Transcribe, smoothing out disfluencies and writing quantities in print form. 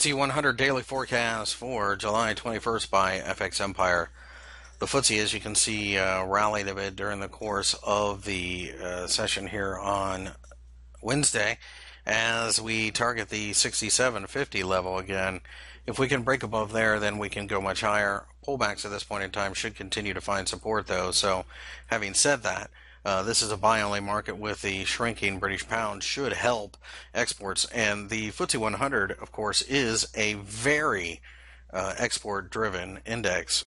FTSE 100 daily forecast for July 21st by FX Empire. The FTSE, as you can see, rallied a bit during the course of the session here on Wednesday as we target the 6750 level again. If we can break above there, then we can go much higher. Pullbacks at this point in time should continue to find support, though. So having said that, this is a buy-only market with the shrinking British pound should help exports. And the FTSE 100, of course, is a very export-driven index.